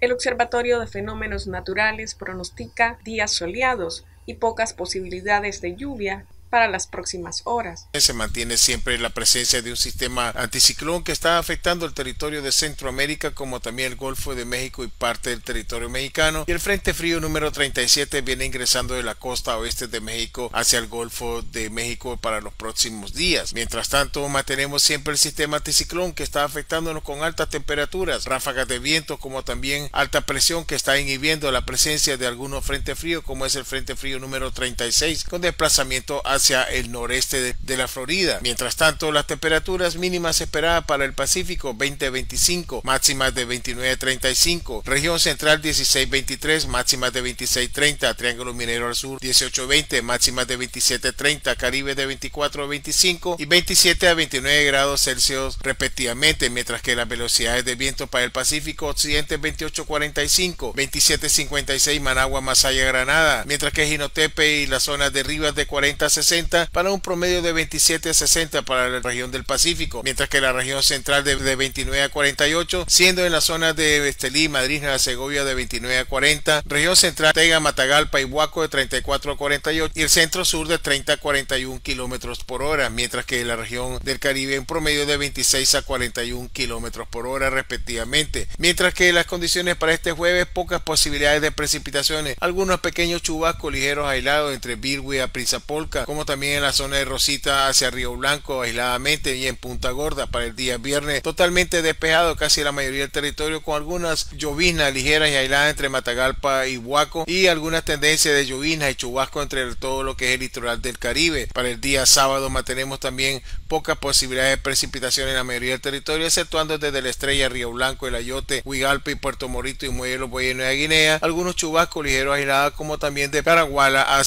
El Observatorio de Fenómenos Naturales pronostica días soleados y pocas posibilidades de lluvia para las próximas horas. Se mantiene siempre la presencia de un sistema anticiclón que está afectando el territorio de Centroamérica, como también el Golfo de México y parte del territorio mexicano, y el Frente Frío número 37 viene ingresando de la costa oeste de México hacia el Golfo de México para los próximos días. Mientras tanto, mantenemos siempre el sistema anticiclón que está afectándonos con altas temperaturas, ráfagas de viento, como también alta presión que está inhibiendo la presencia de algunos frentes fríos, como es el Frente Frío número 36, con desplazamiento hacia el noreste de la Florida. Mientras tanto, las temperaturas mínimas esperadas para el Pacífico 20-25, máximas de 29-35, región central 16-23, máximas de 26-30, Triángulo Minero al sur 18-20, máximas de 27-30, Caribe de 24-25 y 27-29 grados Celsius respectivamente, mientras que las velocidades de viento para el Pacífico occidente 28-45, 27-56 Managua, Masaya, Granada, mientras que Jinotepe y las zonas de Rivas de 40-60 para un promedio de 27-60 para la región del Pacífico, mientras que la región central de 29-48, siendo en la zona de Estelí, Madrid, Nueva Segovia de 29-40, región central Tega, Matagalpa y Huaco de 34-48 y el centro sur de 30-41 kilómetros por hora, mientras que la región del Caribe en promedio de 26-41 kilómetros por hora respectivamente. Mientras que las condiciones para este jueves, pocas posibilidades de precipitaciones, algunos pequeños chubascos ligeros aislados entre Bilwi a Prinzapolca, como también en la zona de Rosita hacia Río Blanco aisladamente, y en Punta Gorda para el día viernes totalmente despejado casi la mayoría del territorio, con algunas lloviznas ligeras y aisladas entre Matagalpa y Huaco y algunas tendencias de lloviznas y chubascos entre todo lo que es el litoral del Caribe. Para el día sábado mantenemos también pocas posibilidades de precipitación en la mayoría del territorio, exceptuando desde la Estrella, Río Blanco, El Ayote, Huigalpa y Puerto Morito y Muelle de los Bueyes, Nueva Guinea, algunos chubascos ligeros aislados, como también de Paraguala